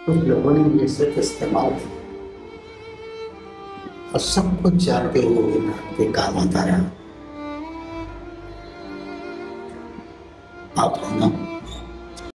कुछ लोगों ने ये सिर्फ इस्तेमाल किया और सब कुछ जानते हुए भी ना के काम आता रहा। आप हो ना